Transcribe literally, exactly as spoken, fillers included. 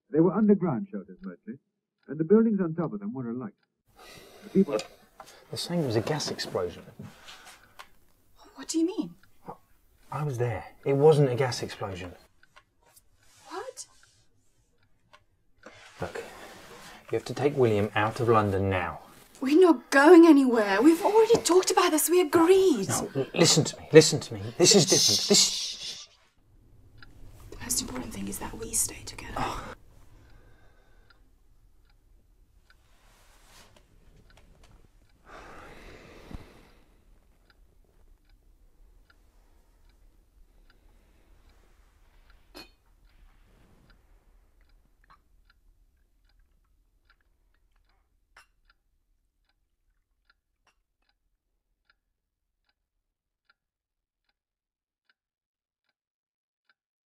They were underground shelters mostly, and the buildings on top of them were alike. The people... They're saying it was a gas explosion. What do you mean? I was there. It wasn't a gas explosion. What? Look, you have to take William out of London now. We're not going anywhere. We've already talked about this. We agreed. No, l- listen to me. Listen to me. This is different. This. The most important thing is that we stay together. Oh.